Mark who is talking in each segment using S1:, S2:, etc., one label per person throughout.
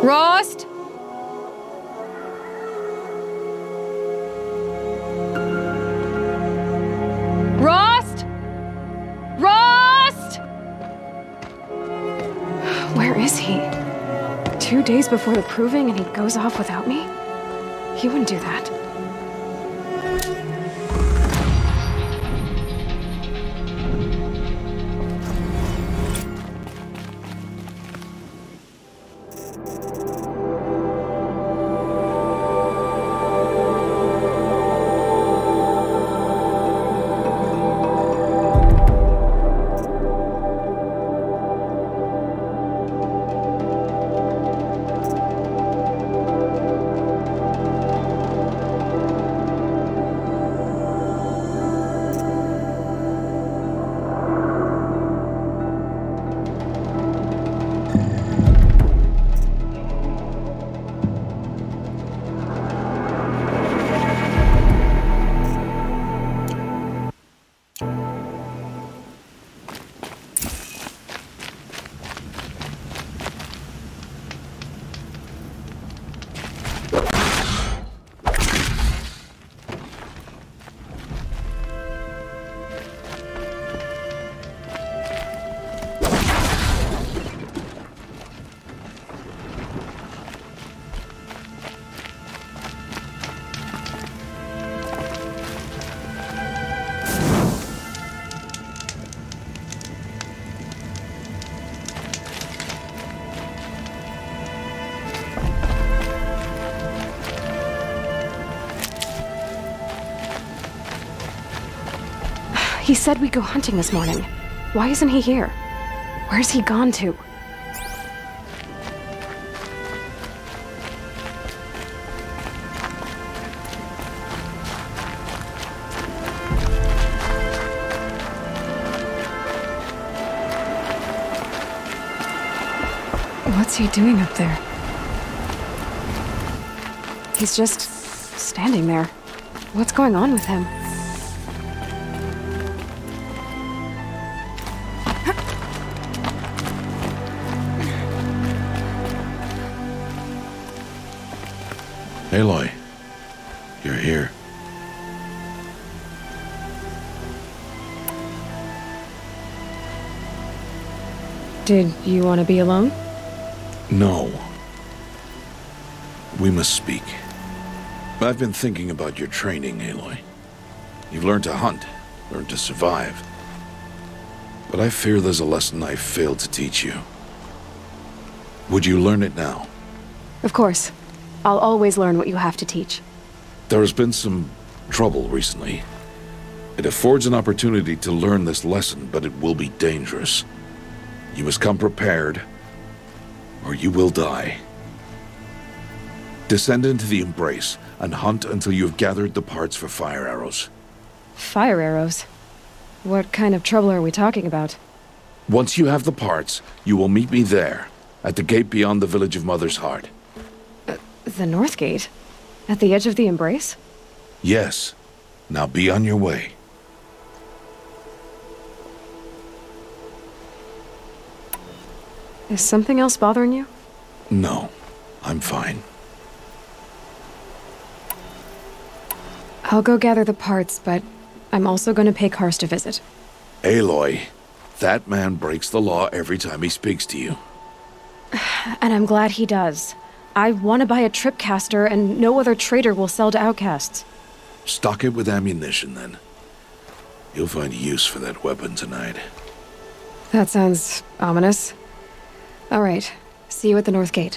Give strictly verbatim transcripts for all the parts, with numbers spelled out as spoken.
S1: Rost? Rost? Rost? Where is he? Two days before the proving and he goes off without me? He wouldn't do that. He said we'd go hunting this morning. Why isn't he here? Where's he gone to? What's he doing up there? He's just standing there. What's going on with him?
S2: Aloy, you're here.
S1: Did you want to be alone?
S2: No. We must speak. I've been thinking about your training, Aloy. You've learned to hunt, learned to survive. But I fear there's a lesson I failed to teach you. Would you learn it now?
S1: Of course. I'll always learn what you have to teach.
S2: There has been some trouble recently. It affords an opportunity to learn this lesson, but it will be dangerous. You must come prepared, or you will die. Descend into the Embrace and hunt until you have gathered the parts for fire arrows.
S1: Fire arrows? What kind of trouble are we talking about?
S2: Once you have the parts, you will meet me there, at the gate beyond the village of Mother's Heart.
S1: Uh, the North Gate? At the edge of the Embrace?
S2: Yes. Now be on your way.
S1: Is something else bothering you?
S2: No, I'm fine.
S1: I'll go gather the parts, but I'm also going to pay Karst a visit.
S2: Aloy, that man breaks the law every time he speaks to you.
S1: And I'm glad he does. I want to buy a tripcaster, and no other trader will sell to outcasts.
S2: Stock it with ammunition, then. You'll find use for that weapon tonight.
S1: That sounds ominous. All right. See you at the North Gate.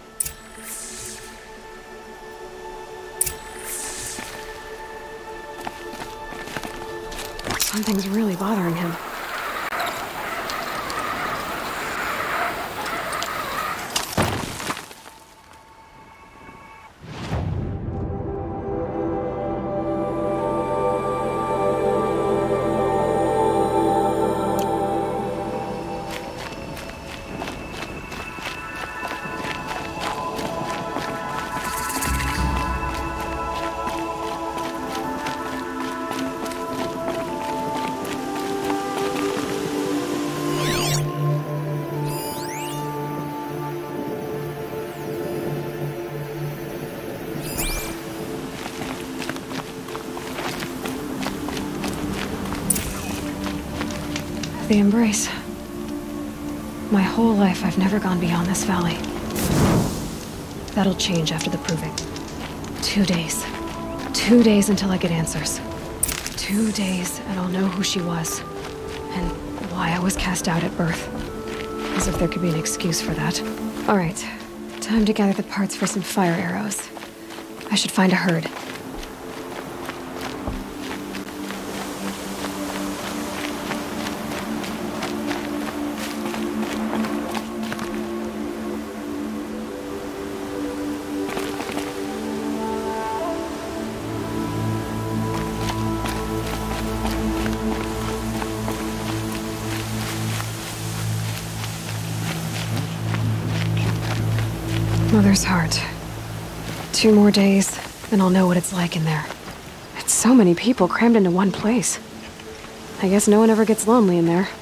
S1: Something's really bothering him. the embrace. My whole life, I've never gone beyond this valley. That'll change after the proving. Two days. Two days until I get answers. Two days, and I'll know who she was. And why I was cast out at birth. As if there could be an excuse for that. Alright, time to gather the parts for some fire arrows. I should find a herd. Mother's heart. Two more days, and I'll know what it's like in there. It's so many people crammed into one place. I guess no one ever gets lonely in there.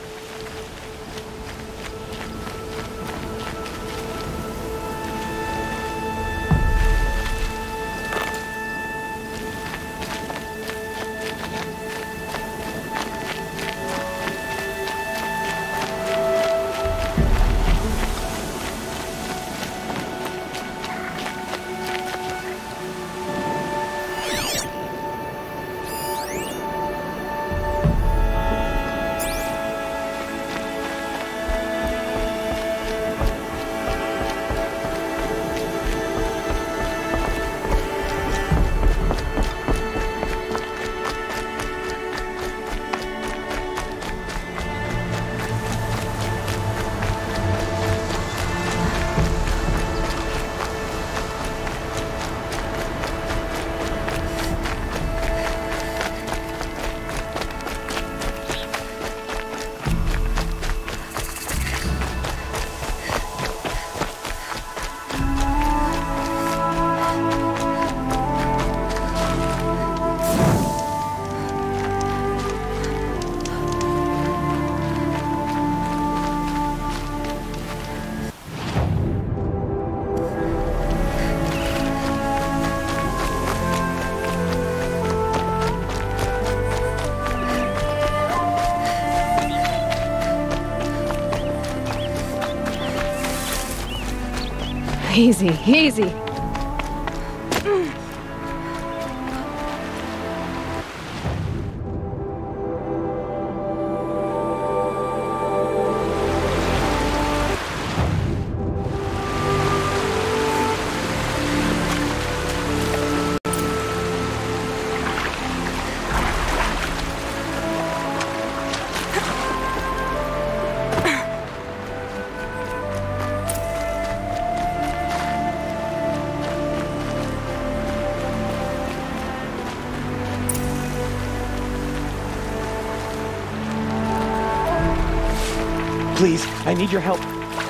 S1: Easy, easy.
S3: Please, I need your help.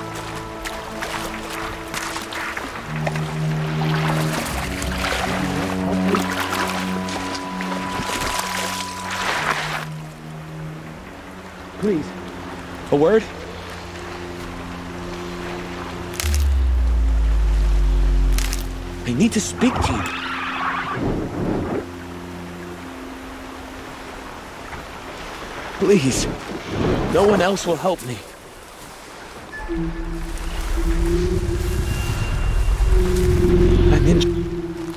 S3: Please, a word? I need to speak to you. Please, no one else will help me. I'm in...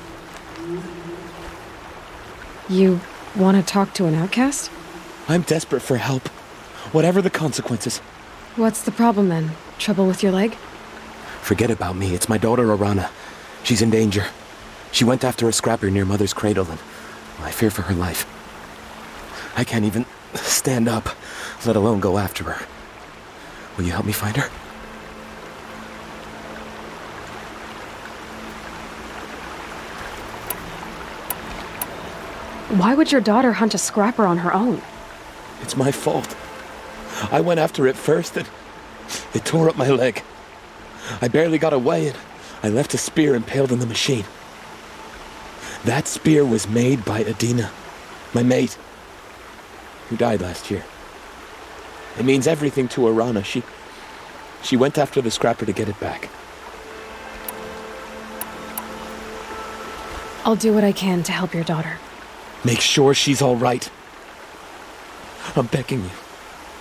S1: You want to talk to an outcast?
S3: I'm desperate for help, whatever the consequences.
S1: What's the problem then? Trouble with your leg?
S3: Forget about me, it's my daughter Arana. She's in danger. She went after a scrapper near Mother's cradle, and I fear for her life. I can't even stand up, let alone go after her. Will you help me find her?
S1: Why would your daughter hunt a scrapper on her own?
S3: It's my fault. I went after it first, and it tore up my leg. I barely got away, and I left a spear impaled in the machine. That spear was made by Adina, my mate, who died last year. It means everything to Arana. She... She went after the scrapper to get it back.
S1: I'll do what I can to help your daughter.
S3: Make sure she's all right. I'm begging you.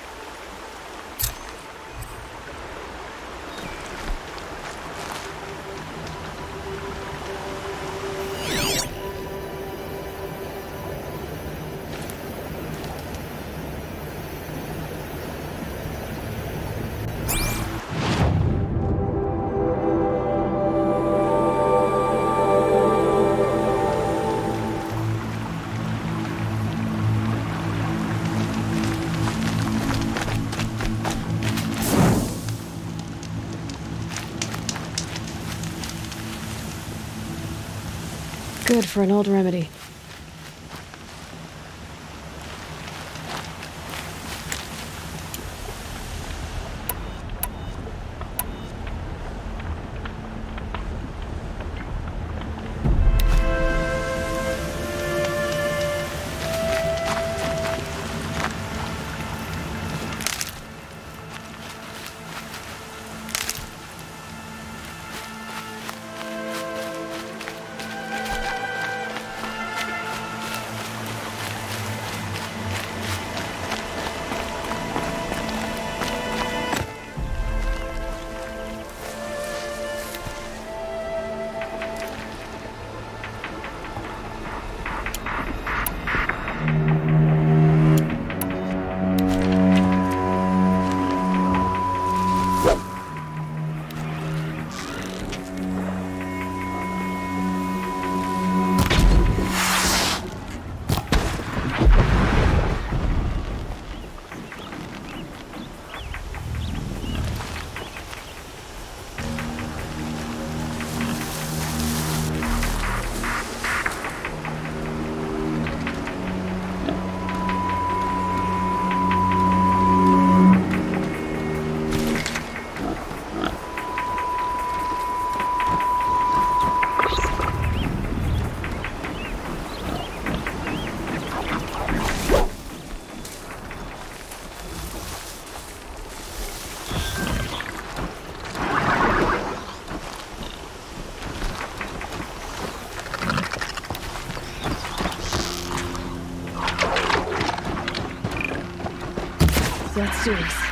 S1: good for an old remedy. Let's do this.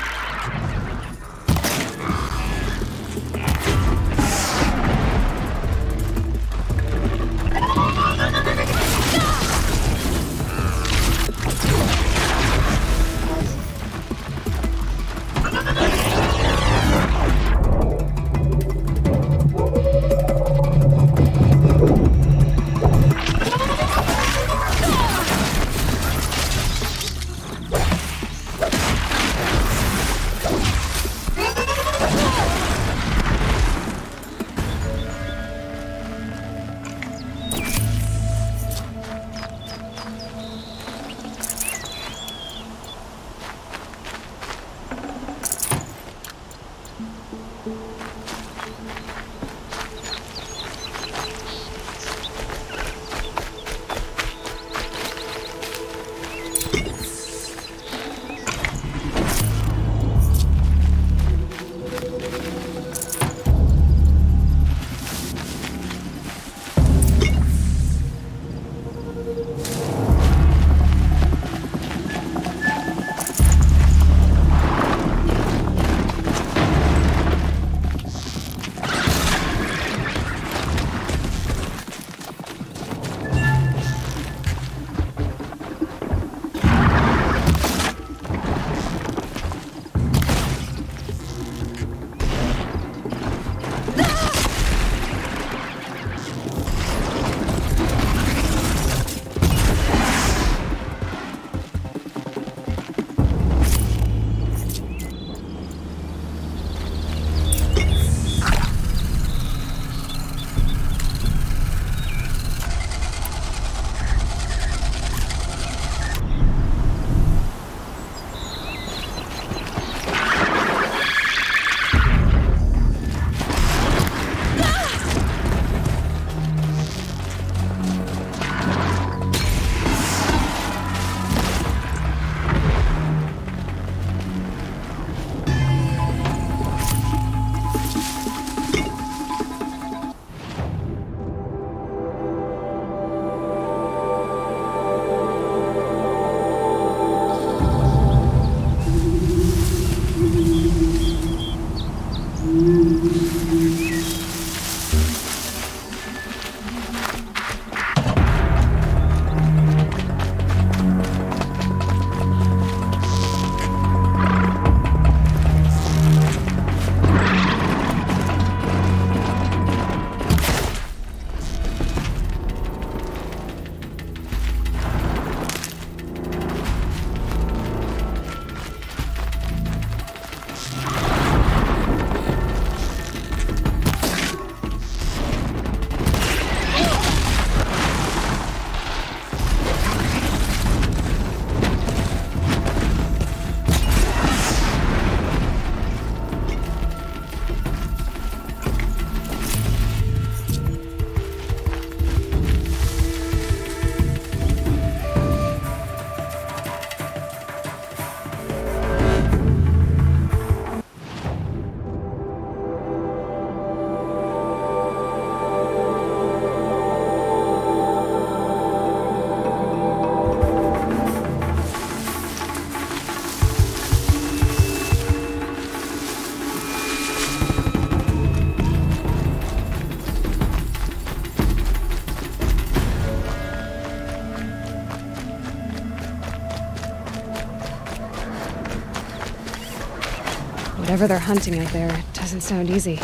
S1: Whatever they're hunting out there, it doesn't sound easy.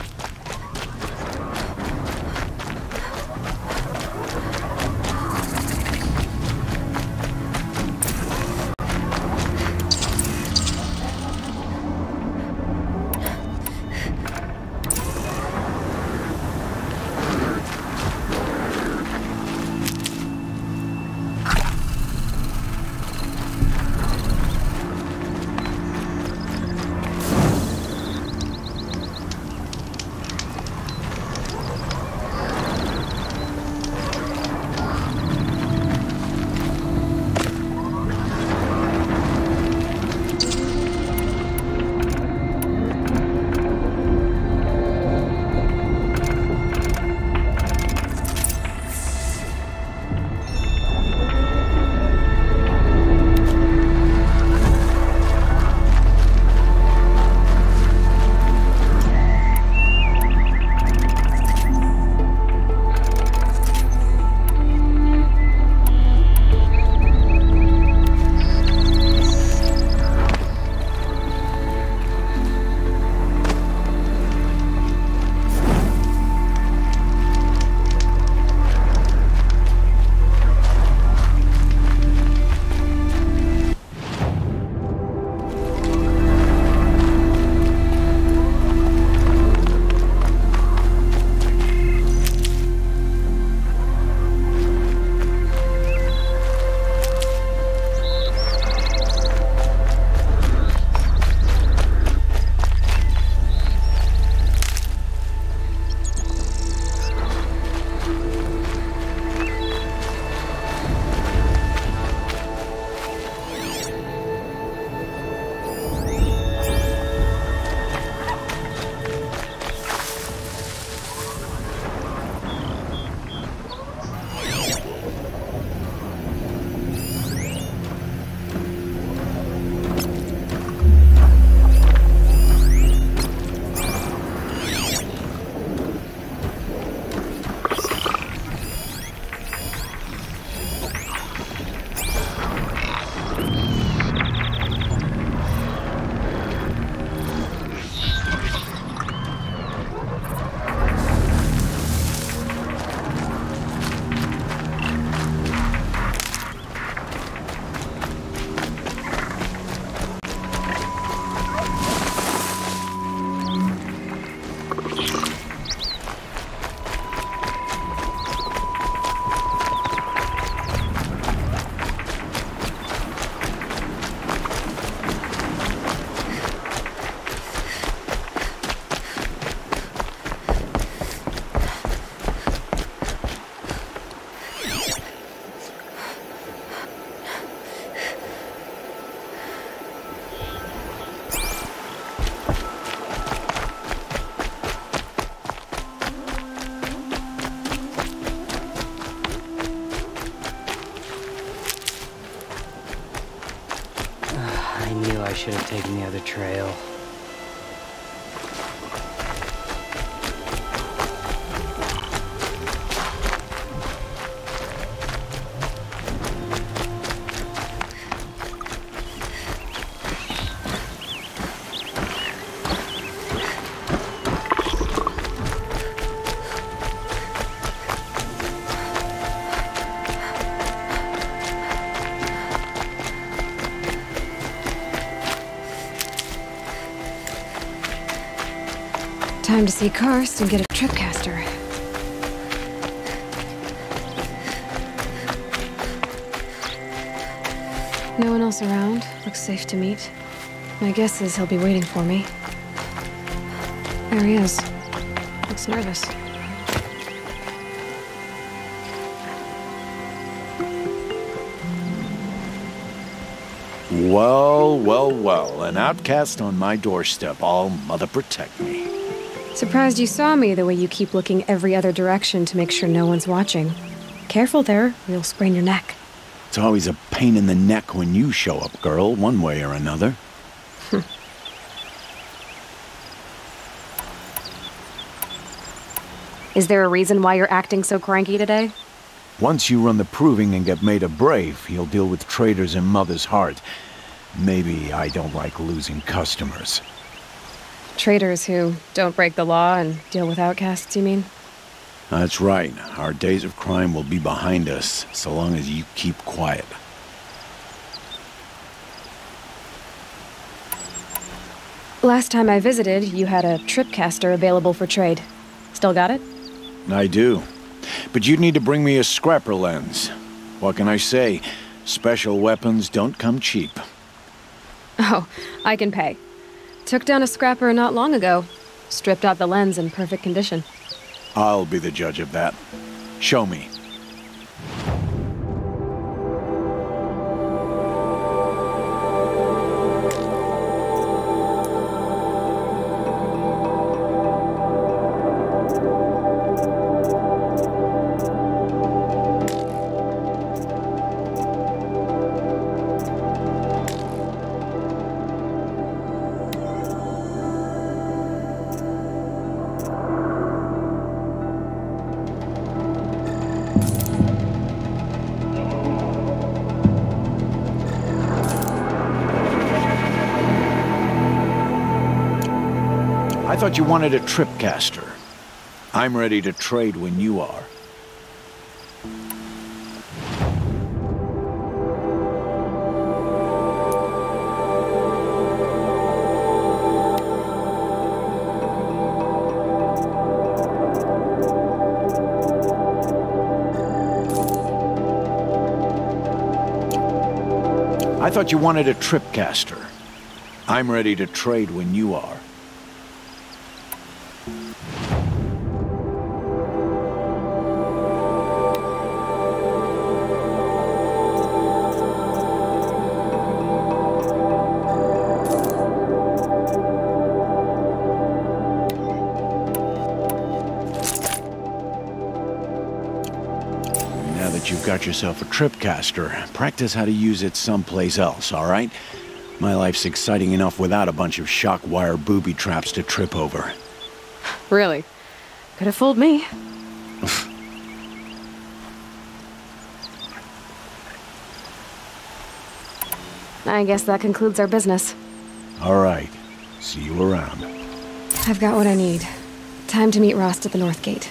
S4: I should have taken the other trail.
S1: Time to see Karst and get a tripcaster. No one else around. Looks safe to meet. My guess is he'll be waiting for me. There he is. Looks nervous.
S5: Well, well, well. An outcast on my doorstep. All mother protect me.
S1: Surprised you saw me the way you keep looking every other direction to make sure no one's watching. Careful there, or you'll sprain your neck.
S5: It's always a pain in the neck when you show up, girl, one way or another.
S1: Is there a reason why you're acting so cranky today?
S5: Once you run the proving and get made a brave, you'll deal with traitors in Mother's Heart. Maybe I don't like losing customers.
S1: Traders who don't break the law and deal with outcasts, you mean?
S5: That's right. Our days of crime will be behind us, so long as you keep quiet.
S1: Last time I visited, you had a tripcaster available for trade. Still got it?
S5: I do. But you'd need to bring me a scrapper lens. What can I say? Special weapons don't come cheap.
S1: Oh, I can pay. Took down a scrapper not long ago. Stripped out the lens in perfect condition.
S5: I'll be the judge of that. Show me. I thought you wanted a tripcaster. I'm ready to trade when you are. I thought you wanted a tripcaster. I'm ready to trade when you are. You've got yourself a tripcaster. Practice how to use it someplace else, all right? My life's exciting enough without a bunch of shock wire booby traps to trip over.
S1: Really? Could have fooled me. I guess that concludes our business.
S5: All right. See you around.
S1: I've got what I need. Time to meet Rost at the North Gate.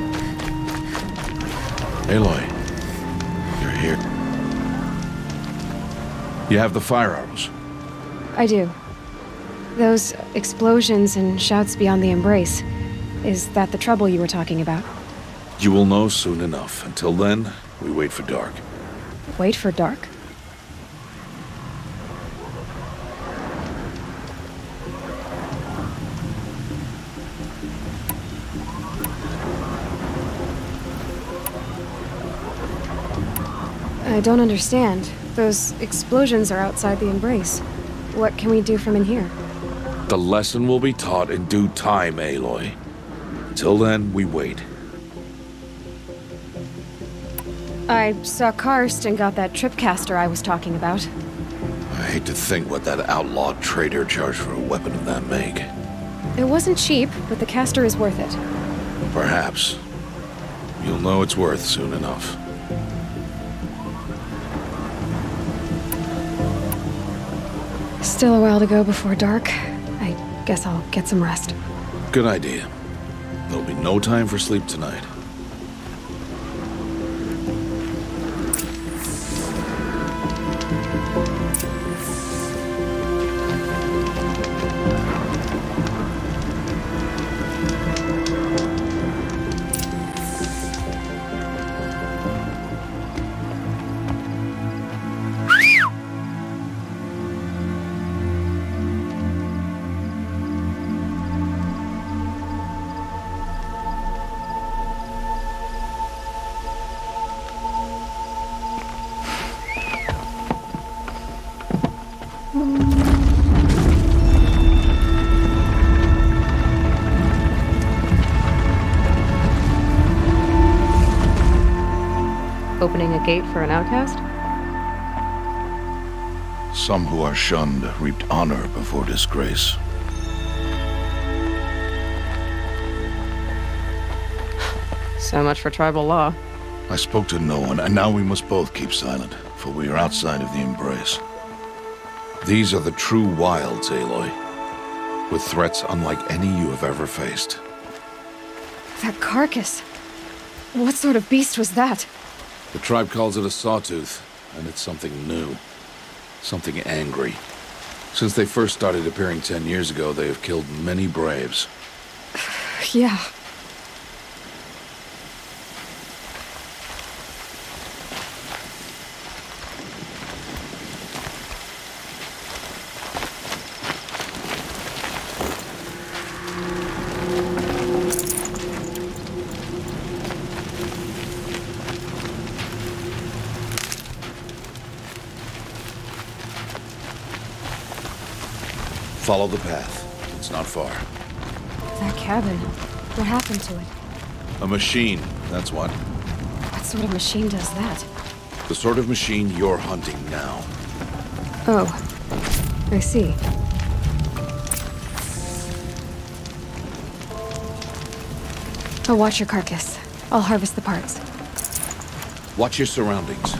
S2: Aloy, you're here. You have the fire arrows.
S1: I do. Those explosions and shouts beyond the embrace. Is that the trouble you were talking about?
S2: You will know soon enough. Until then, we wait for dark.
S1: Wait for dark? I don't understand. Those explosions are outside the embrace. What can we do from in here?
S2: The lesson will be taught in due time, Aloy. Until then, we wait.
S1: I saw Karst and got that tripcaster I was talking about.
S2: I hate to think what that outlaw trader charged for a weapon of that make.
S1: It wasn't cheap, but the caster is worth it.
S2: Perhaps. You'll know it's worth soon enough.
S1: Still a while to go before dark. I guess I'll get some rest.
S2: Good idea. There'll be no time for sleep tonight.
S1: Opening a gate for an outcast?
S2: Some who are shunned reaped honor before disgrace.
S1: So much for tribal law.
S2: I spoke to no one, and now we must both keep silent, for we are outside of the embrace. These are the true wilds, Aloy, with threats unlike any you have ever faced.
S1: That carcass. What sort of beast was that?
S2: The tribe calls it a sawtooth, and it's something new. Something angry. Since they first started appearing ten years ago, they have killed many braves.
S1: Yeah.
S2: Follow the path. It's not far.
S1: That cabin. What happened to it?
S2: A machine, that's what.
S1: What sort of machine does that?
S2: The sort of machine you're hunting now.
S1: Oh. I see. I'll watch your carcass. I'll harvest the parts.
S2: Watch your surroundings.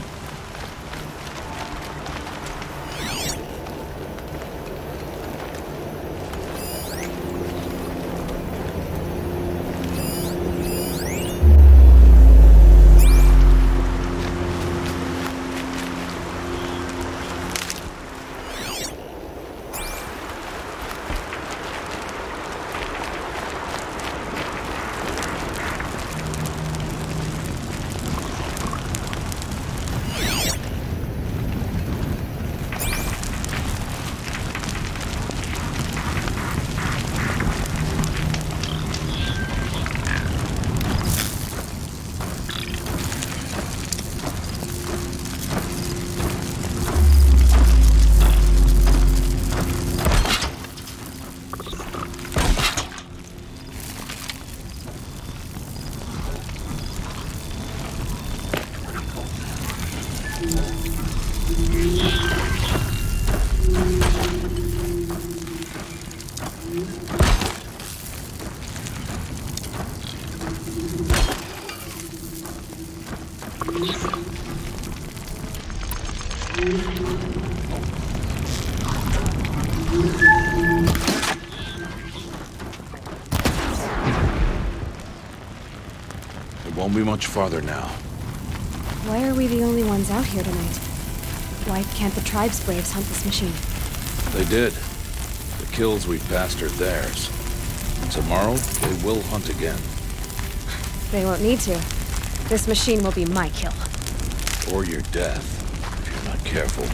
S2: It won't be much farther now.
S1: Why are we the only ones out here tonight? Why can't the tribe's braves hunt this machine?
S2: They did. The kills we passed are theirs. Tomorrow, they will hunt again.
S1: They won't need to. This machine will be my kill.
S2: Or your death, if you're not careful.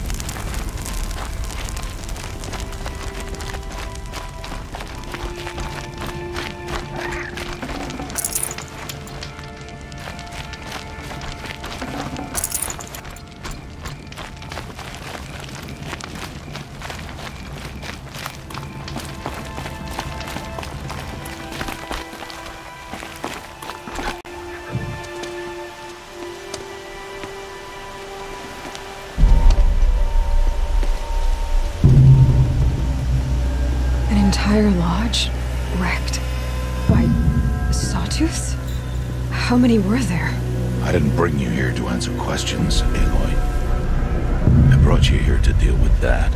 S1: Entire lodge wrecked by sawtooths? How many were there?
S2: I didn't bring you here to answer questions, Aloy. I brought you here to deal with that.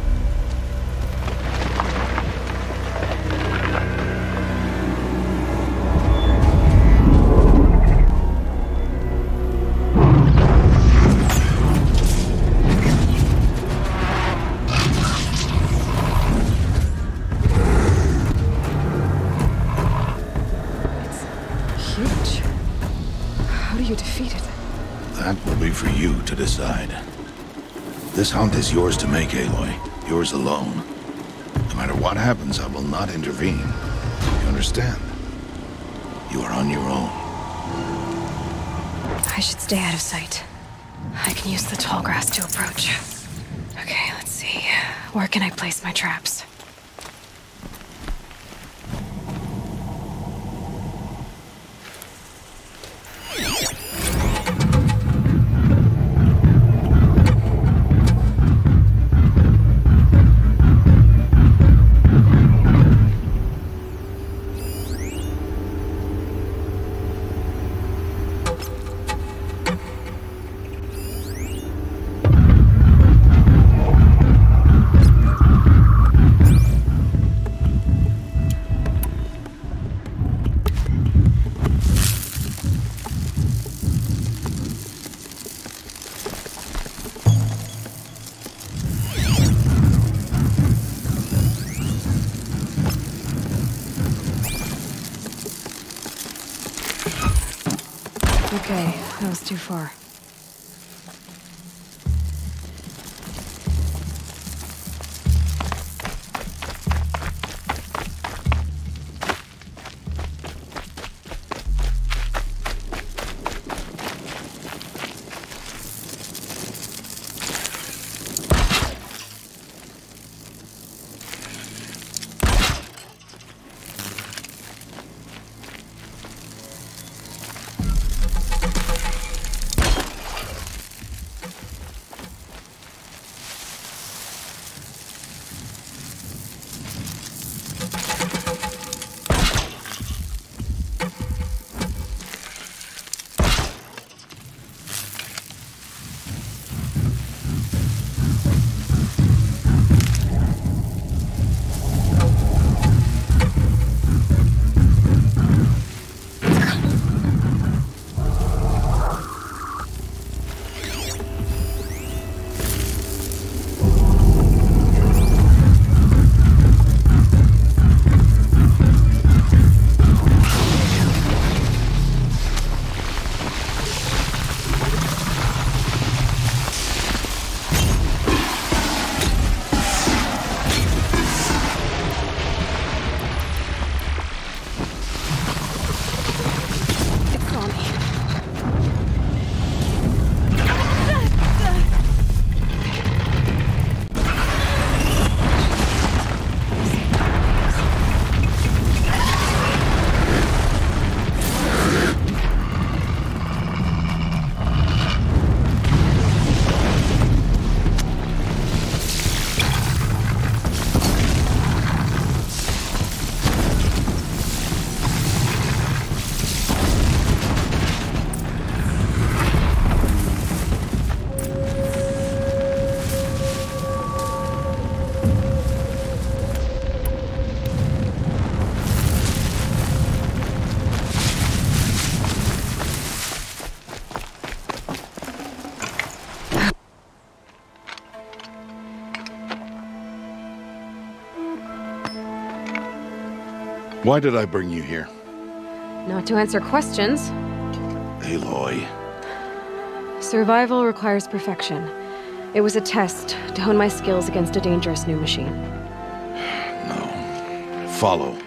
S2: That will be for you to decide. This hunt is yours to make, Aloy. Yours alone. No matter what happens, I will not intervene. You understand? You are on your own.
S1: I should stay out of sight. I can use the tall grass to approach. Okay, let's see. Where can I place my traps? Okay, that was too far.
S2: Why did I bring you here?
S1: Not to answer questions.
S2: Aloy.
S1: Survival requires perfection. It was a test to hone my skills against a dangerous new machine.
S2: No. Follow.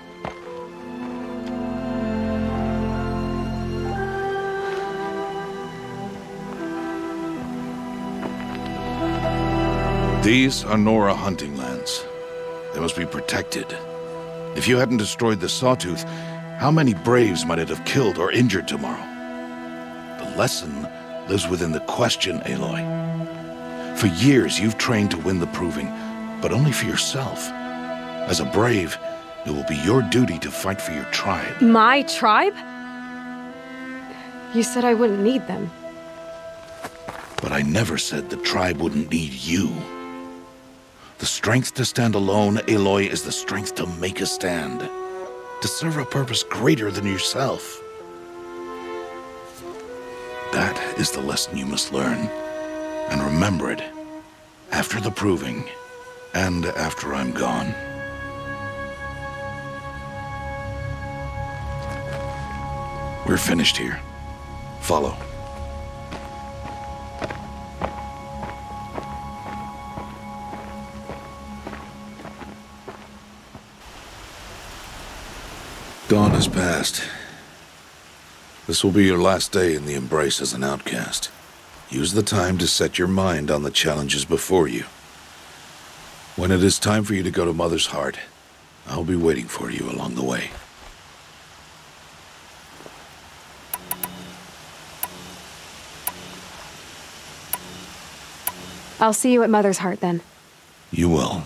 S2: These are Nora hunting lands. They must be protected. If you hadn't destroyed the Sawtooth, how many Braves might it have killed or injured tomorrow? The lesson lives within the question, Aloy. For years, you've trained to win the Proving, but only for yourself. As a Brave, it will be your duty to fight for your tribe.
S1: My tribe? You said I wouldn't need them.
S2: But I never said the tribe wouldn't need you. The strength to stand alone, Aloy, is the strength to make a stand. To serve a purpose greater than yourself. That is the lesson you must learn. And remember it. After the Proving. And after I'm gone. We're finished here. Follow. Dawn has passed. This will be your last day in the Embrace as an outcast. Use the time to set your mind on the challenges before you. When it is time for you to go to Mother's Heart, I'll be waiting for you along the way.
S1: I'll see you at Mother's Heart then.
S2: You will.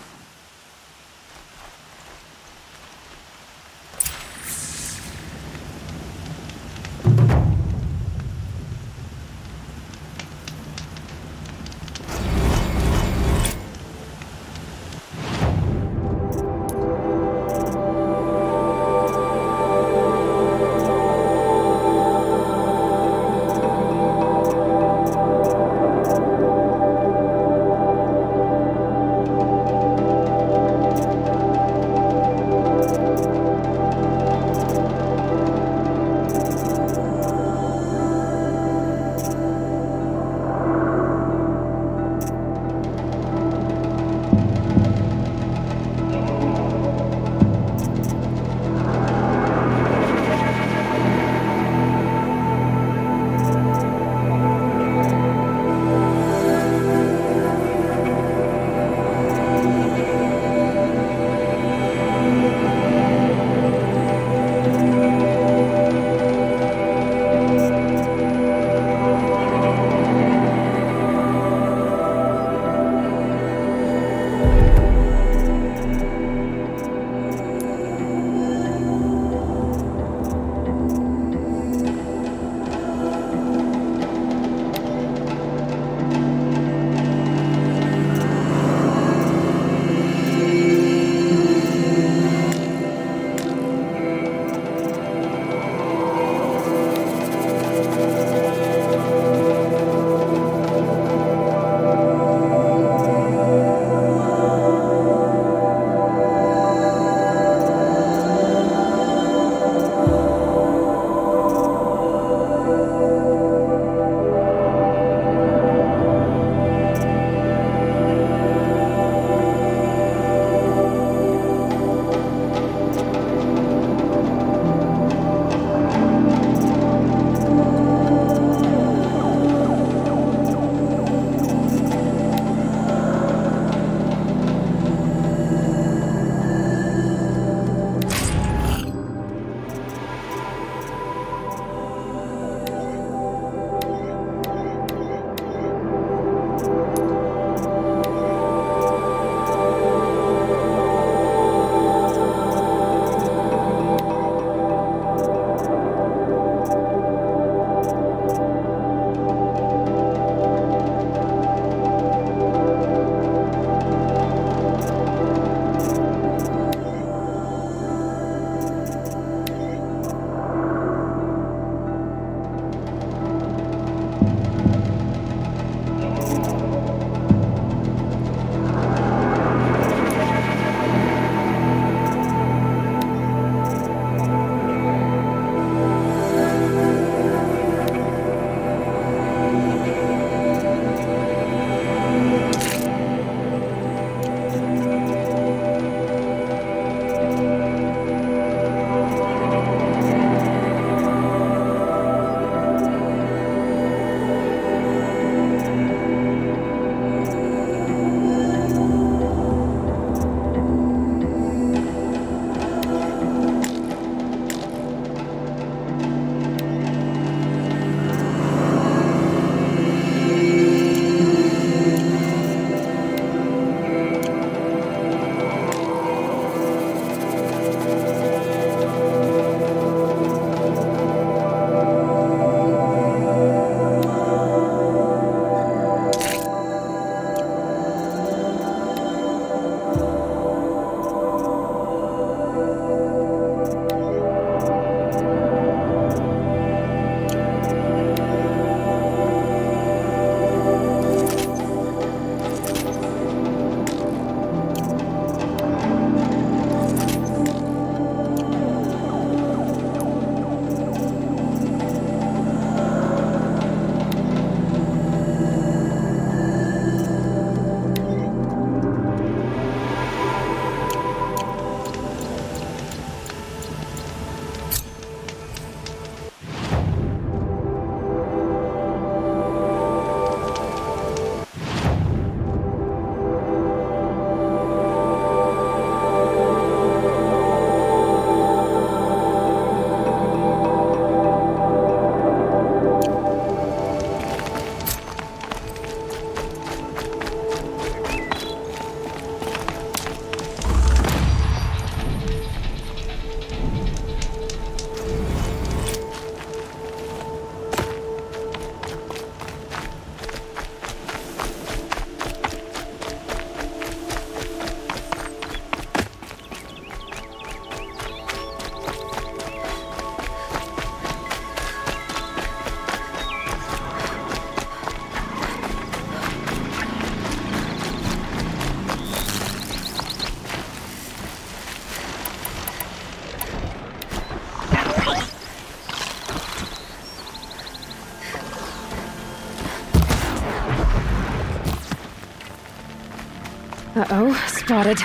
S1: Uh-oh, spotted.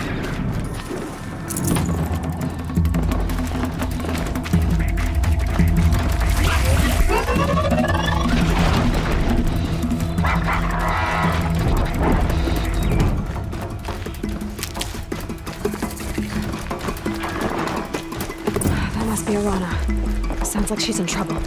S1: That must be Arana. Sounds like she's in trouble.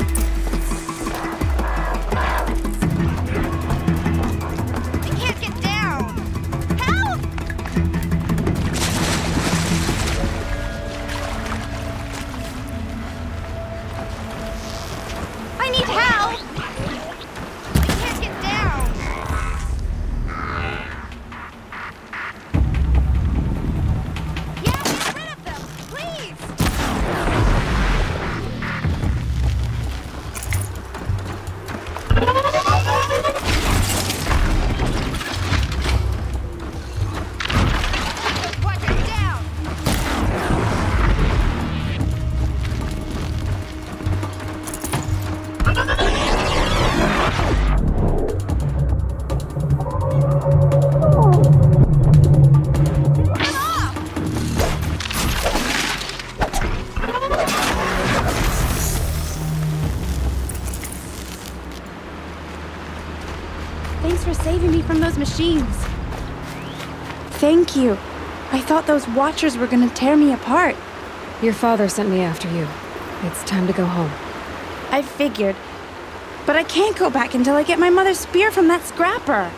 S6: Thanks for saving me from those machines. Thank you. I thought those Watchers were gonna tear me apart.
S1: Your father sent me after you. It's time to go home.
S6: I figured. But I can't go back until I get my mother's spear from that scrapper.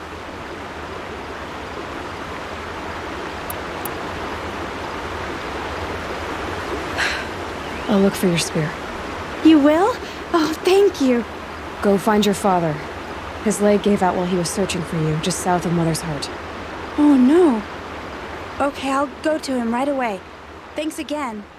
S1: I'll look for your spear.
S6: You will? Oh, thank you.
S1: Go find your father. His leg gave out while he was searching for you, just south of Mother's Heart.
S6: Oh, no. Okay, I'll go to him right away. Thanks again.